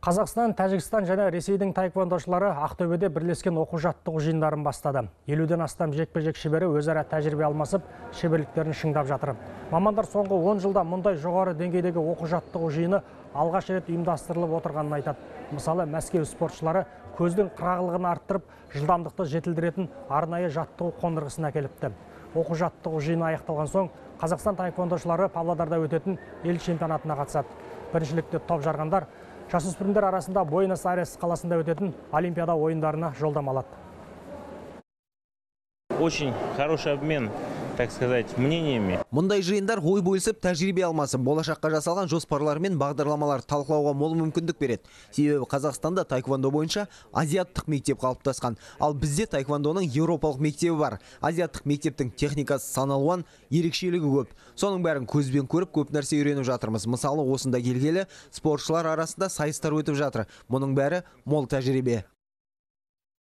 Қазақстан, Тәжікстан және Ресейдің таеквондошылары Ақтөбеде бірлескен оқу-жаттығу жиындарын бастады. 50-ден астам жекпе-жек шебері өзара тәжірибе алмасып, шеберліктерін шыңдап жатыр. Мамандар соңғы 10 жылда мұндай жоғары деңгейдегі оқу-жаттығу жиыны алғаш рет ұйымдастырылып отырғанын айтады. Мысалы, Мәскеу спортшылары көздің қырағылығын арттырып, жылдамдықты жетілдіретін арнайы жаттығу қондырғысын әкеліпті. Оқу-жаттығу жиыны аяқталған соң, Қазақстан таеквондошылары Павлодарда өтетін ел чемпионатына қатысады. Біріншілікте топ жарғандар жасөспірімдер арасында Буэнос-Айрес қаласында өтетін Олимпиада ойындарына жолдама алады. Очень хороший обмен, так сказать, мнениями. Мұндай жиындар ой бөлісіп, тәжірибе алмасып, болашаққа жасалған жоспарлар мен бағдарламалар талқылауға мол мүмкіндік береді. Себебі Қазақстанда таеквондо бойынша азиаттық мектеп қалыптасқан. Ал бізде таеквондоның еуропалық мектебі бар. Азиаттық мектептің техникасы саналуан, ерекшелігі көп. Соның бәрін көзбен көріп, көп нәрсе үйреніп жатырмыз. Мысалы, осында келгелі спортшылар арасында сайыстар өтіп жатыр. Мұның бәрі мол тәжірибе.